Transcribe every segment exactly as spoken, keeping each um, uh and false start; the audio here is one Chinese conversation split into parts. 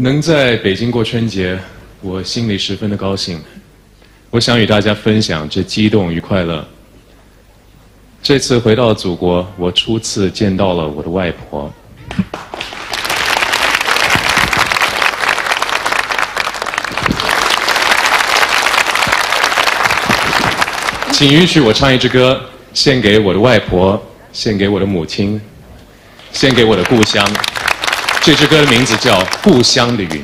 能在北京过春节，我心里十分的高兴。我想与大家分享这激动与快乐。这次回到祖国，我初次见到了我的外婆。请允许我唱一支歌，献给我的外婆，献给我的母亲，献给我的故乡。这支歌的名字叫《故乡的云》。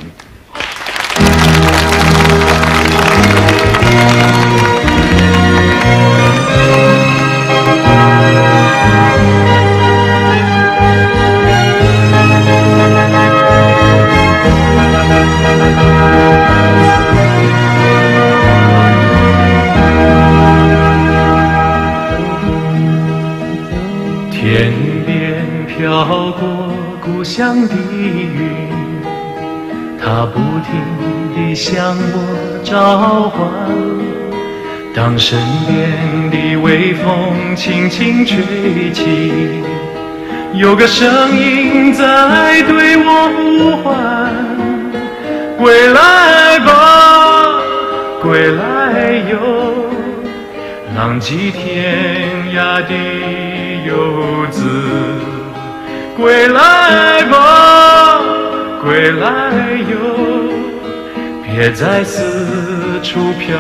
天边飘过故乡的云，它不停地向我召唤。当身边的微风轻轻吹起，有个声音在对我呼唤：归来吧，归来哟，浪迹天涯的游子，归来吧，归来哟，别再四处漂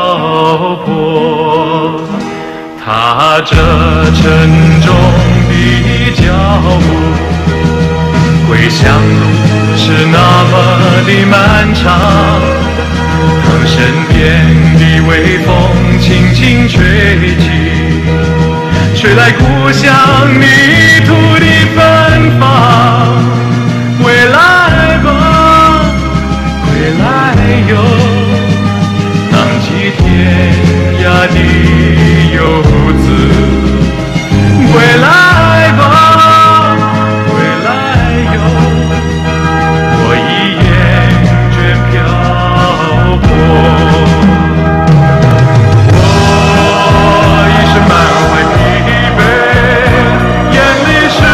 泊。踏着沉重的脚步，归乡路是那么的漫长。当身边的微风轻轻吹起，吹来故乡泥土的芬芳。归来吧，归来哟，浪迹天涯的游子。归来吧，归来哟，我已厌倦漂泊。我一生满怀疲惫，眼里是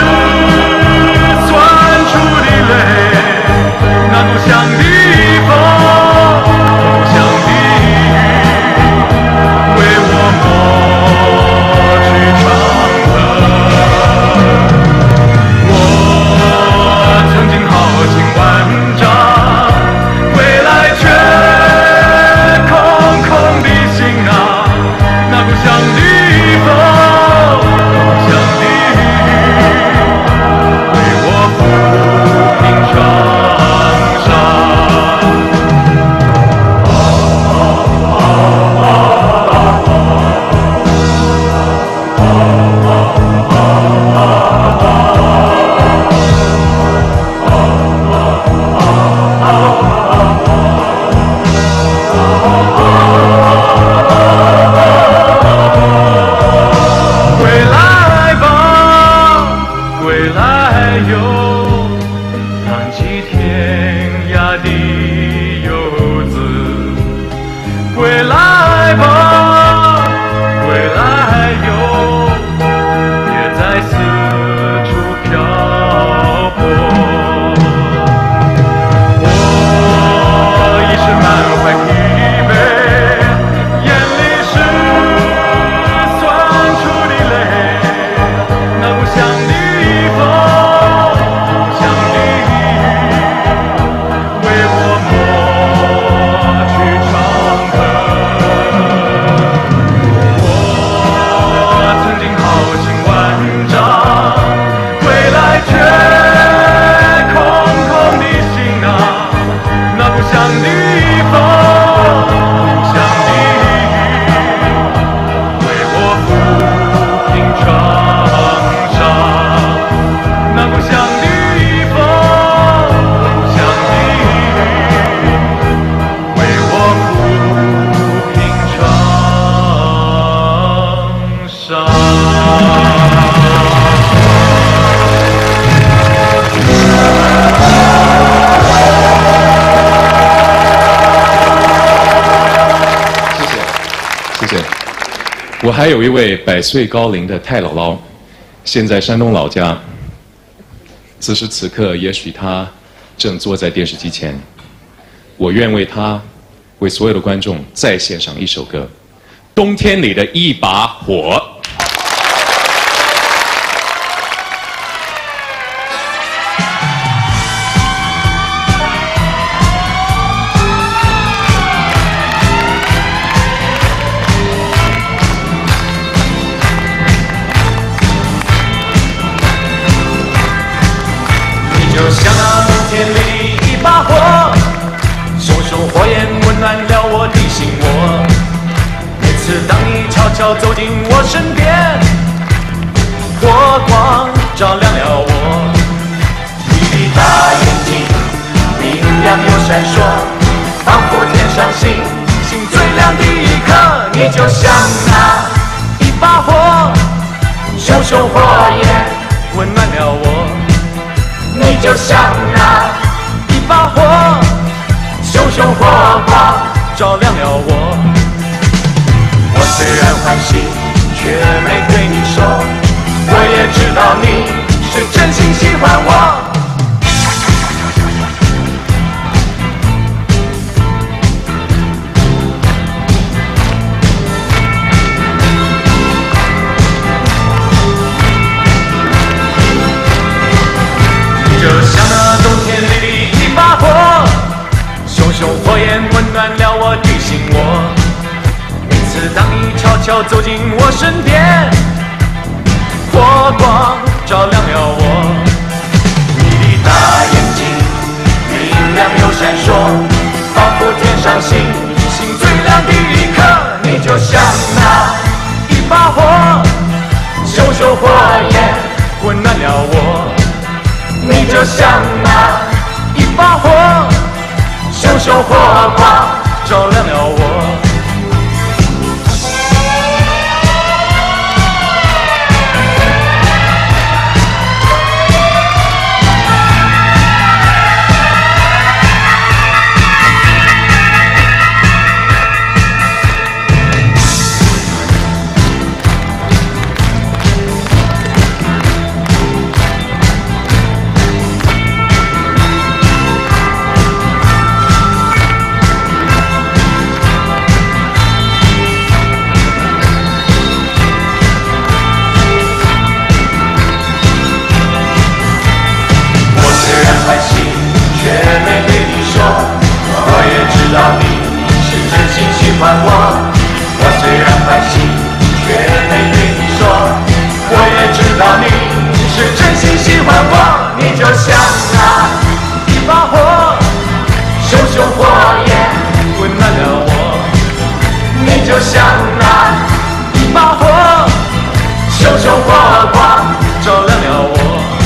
酸楚的泪。那故乡的风，故乡的雨，为我抹去长河。我曾经豪情万丈，归来却空空的行囊。那故乡的风，故乡的雨，为我抚平创伤。归来吧，归来哟，浪迹天涯的游子。归来吧，归来哟，别再四处漂泊。我一生满怀疲惫，眼里是酸楚的泪。那故乡的风，故乡的雨，为我抹去长河。我曾经豪情万丈，归来却空空的行囊。那故乡的风，故乡的雨，为我抚平创伤。那故乡的风，故乡的雨，为我抚平创伤。 谢谢。我还有一位百岁高龄的太姥姥，现在山东老家。此时此刻，也许她正坐在电视机前，我愿为他，为所有的观众再献上一首歌，《冬天里的一把火》。 就像那冬天里一把火，熊熊火焰温暖了我的心窝。每次当你悄悄走进我身边，火光照亮了我。你的大眼睛明亮又闪烁，仿佛天上星星最亮的一颗。你就像那一把火，熊熊火焰温暖了我。你就像那一把火，熊熊火光照亮了我。我虽然欢喜，却没对你说，我也知道你是真心喜欢我。就像那冬天里的一把火，熊熊火焰温暖了我的心窝。每次当你悄悄走进我身边，火光照亮了我。你的大眼睛明亮又闪烁，仿佛天上星星最亮的一颗。你就像那一把火，熊熊火焰温暖了我。你就像那一把火，熊熊火光照亮了我。知道你是真心喜欢我，我虽然欢喜，却没对你说。我也知道你是真心喜欢我，你就像那一把火，熊熊火焰温暖了我。你就像那一把火，熊熊火光照亮了我。